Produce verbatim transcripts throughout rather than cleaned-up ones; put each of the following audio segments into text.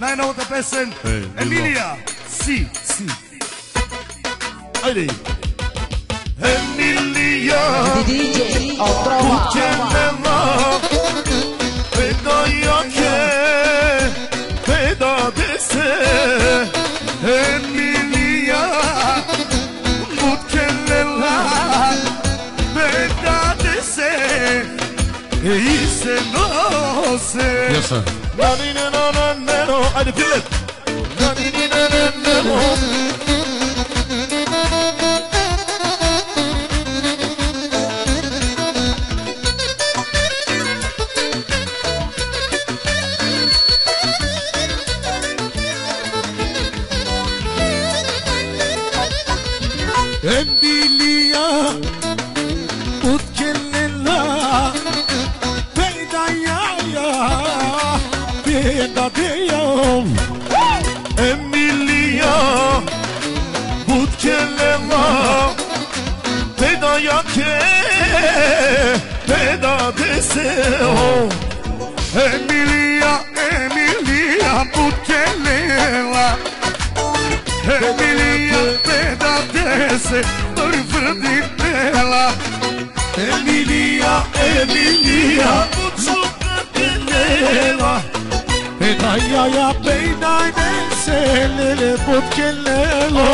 Najnovata pesen Emilia Si Si Ajde Emilia D J Otrova Ukenema Peda jake Peda dese Emilia Ukenema Peda dese I se nose Yes sir. Hadi feel it. Emilia Utkelela Peyda ya ya Peyda diyom Emilia Utkelela Peyda yake Peyda deseo Emilia Emilia Utkelela Emilia Peyda dese Örfrdinela Emilia Emilia Utkelela Peyda ya ya Peyda deselele Utkelela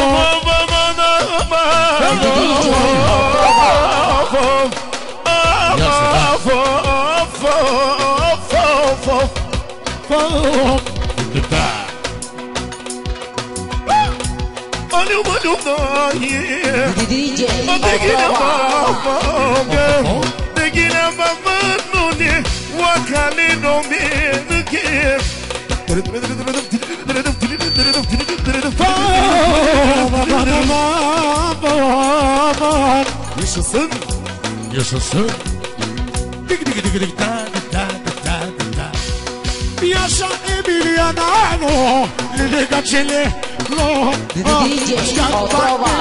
D J Otrova Yaşasın. Yaşasın. Dik dik dik dik da da da da. Yaşa Emilia Nano, le gacele lo. D J Otrova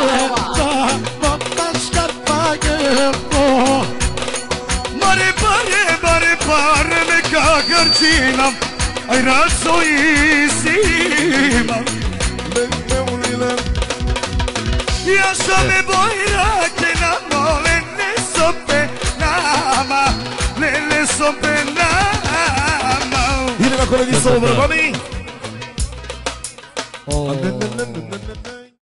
Mare pare mare pare me kagarcinam Aj raso isimam Ja sam me bojrake na mole ne sope nama Ne ne sope nama Idemo kolegi Solobrovani